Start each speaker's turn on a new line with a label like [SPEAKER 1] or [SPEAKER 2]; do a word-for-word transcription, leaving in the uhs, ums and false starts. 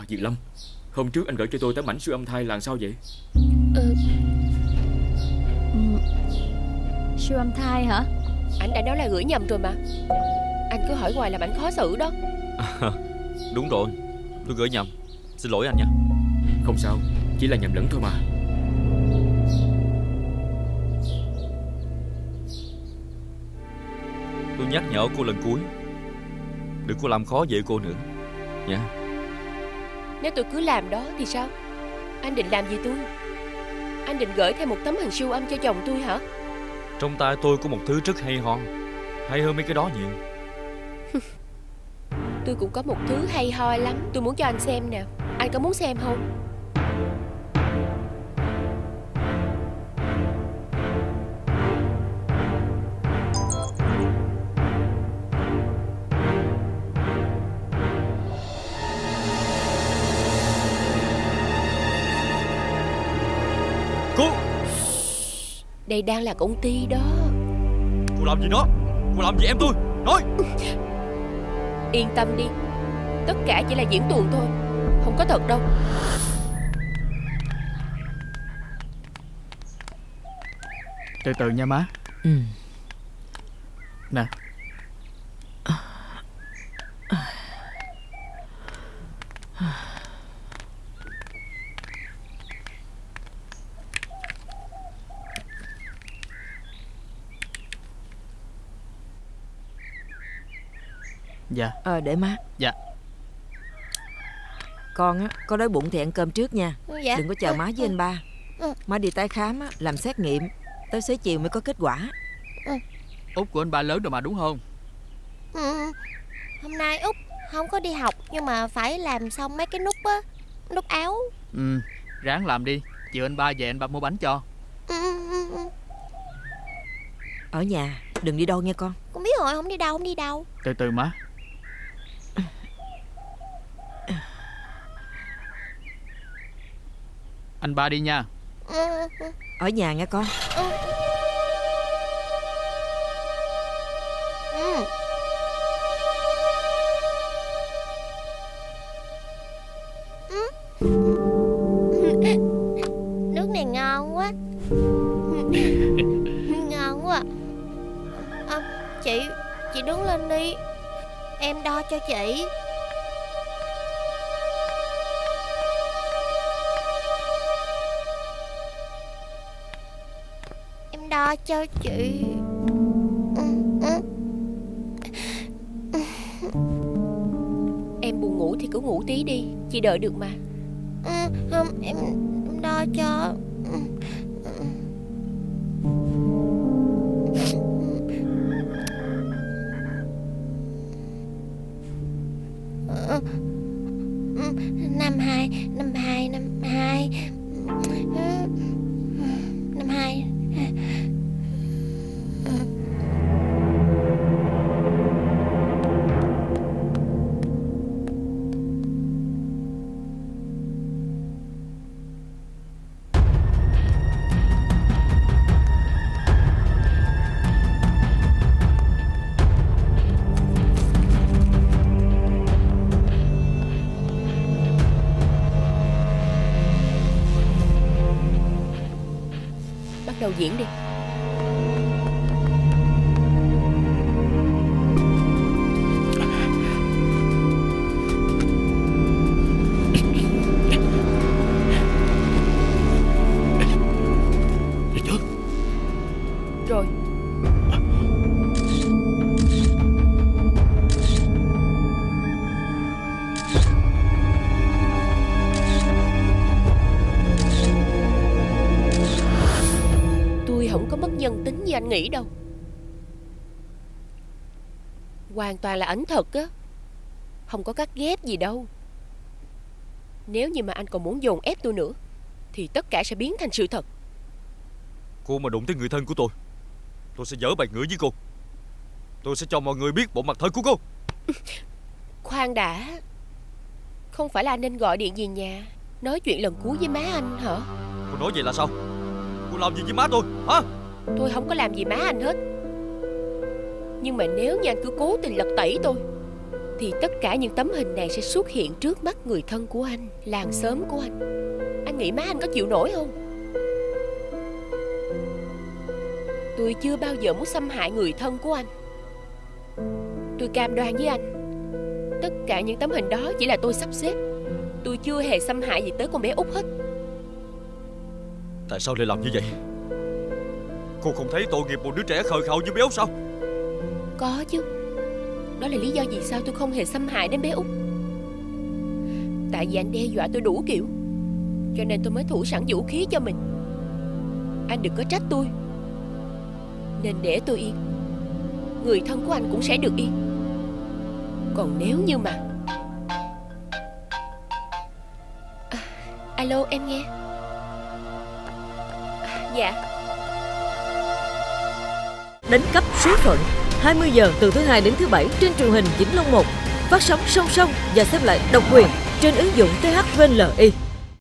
[SPEAKER 1] Diệt Lâm, hôm trước anh gửi cho tôi tấm ảnh siêu âm thai là sao vậy?
[SPEAKER 2] Ừ.
[SPEAKER 3] Siêu âm thai hả?
[SPEAKER 2] Anh đã nói là gửi nhầm rồi mà. Anh cứ hỏi hoài làm anh khó xử đó.
[SPEAKER 4] À, đúng rồi, tôi gửi nhầm. Xin lỗi anh nha.
[SPEAKER 1] Không sao, chỉ là nhầm lẫn thôi mà.
[SPEAKER 4] Tôi nhắc nhở cô lần cuối, đừng có làm khó dễ cô nữa nha.
[SPEAKER 2] Nếu tôi cứ làm đó thì sao? Anh định làm gì tôi? Anh định gửi thêm một tấm hình siêu âm cho chồng tôi hả?
[SPEAKER 4] Trong tay tôi có một thứ rất hay ho, hay hơn mấy cái đó nhiều.
[SPEAKER 2] Tôi cũng có một thứ hay ho lắm. Tôi muốn cho anh xem nè. Anh có muốn xem không?
[SPEAKER 4] Cô!
[SPEAKER 2] Đây đang là công ty đó.
[SPEAKER 4] Cô làm gì nó? Cô làm gì em tôi? Nói!
[SPEAKER 2] Yên tâm đi, tất cả chỉ là diễn tuồng thôi, không có thật đâu.
[SPEAKER 5] Từ từ nha má.
[SPEAKER 6] Ừ.
[SPEAKER 5] Nè. Dạ.
[SPEAKER 6] Ờ để má.
[SPEAKER 5] Dạ.
[SPEAKER 6] Con á, có đói bụng thì ăn cơm trước nha.
[SPEAKER 2] Dạ.
[SPEAKER 6] Đừng có chờ má với anh ba. Má đi tái khám á, làm xét nghiệm, tới xế chiều mới có kết quả.
[SPEAKER 5] Út của anh ba lớn rồi mà đúng không?
[SPEAKER 7] Ừ. Hôm nay Út không có đi học, nhưng mà phải làm xong mấy cái nút á, nút áo.
[SPEAKER 5] Ừ, ráng làm đi. Chiều anh ba về anh ba mua bánh cho.
[SPEAKER 6] Ở nhà, đừng đi đâu nghe con.
[SPEAKER 7] Con biết rồi, không đi đâu, không đi đâu.
[SPEAKER 5] Từ từ má. Anh ba đi nha.
[SPEAKER 6] Ở nhà nghe con.
[SPEAKER 7] Ừ. Nước này ngon quá. Ngon quá. À, chị, chị đứng lên đi, em đo cho chị. Em đo cho chị.
[SPEAKER 2] Em buồn ngủ thì cứ ngủ tí đi, chị đợi được mà.
[SPEAKER 7] Ừ, không, em, em đo cho. Năm hai, năm hai, năm hai, năm hai.
[SPEAKER 2] Đầu diễn đi.
[SPEAKER 1] Được chưa?
[SPEAKER 2] Rồi. Không có mất nhân tính như anh nghĩ đâu. Hoàn toàn là ảnh thật á, không có cắt ghép gì đâu. Nếu như mà anh còn muốn dồn ép tôi nữa thì tất cả sẽ biến thành sự thật.
[SPEAKER 4] Cô mà đụng tới người thân của tôi, tôi sẽ dở bài ngửa với cô. Tôi sẽ cho mọi người biết bộ mặt thật của cô.
[SPEAKER 2] Khoan đã, không phải là anh nên gọi điện về nhà nói chuyện lần cuối với má anh hả?
[SPEAKER 4] Cô nói vậy là sao? Cô làm gì với má tôi hả?
[SPEAKER 2] Tôi không có làm gì má anh hết. Nhưng mà nếu như anh cứ cố tình lật tẩy tôi thì tất cả những tấm hình này sẽ xuất hiện trước mắt người thân của anh, làng xóm của anh. Anh nghĩ má anh có chịu nổi không? Tôi chưa bao giờ muốn xâm hại người thân của anh. Tôi cam đoan với anh, tất cả những tấm hình đó chỉ là tôi sắp xếp. Tôi chưa hề xâm hại gì tới con bé Út hết.
[SPEAKER 4] Tại sao lại làm như vậy? Cô không thấy tội nghiệp một đứa trẻ khờ khạo như bé Út sao?
[SPEAKER 2] Có chứ. Đó là lý do vì sao tôi không hề xâm hại đến bé Út. Tại vì anh đe dọa tôi đủ kiểu, cho nên tôi mới thủ sẵn vũ khí cho mình. Anh đừng có trách tôi, nên để tôi yên, người thân của anh cũng sẽ được yên. Còn nếu như mà à, alo, em nghe. à, Dạ.
[SPEAKER 8] Đánh cắp số phận, hai mươi giờ từ thứ hai đến thứ bảy trên truyền hình Vĩnh Long một, phát sóng song song và xem lại độc quyền trên ứng dụng tê hát vê en lờ i.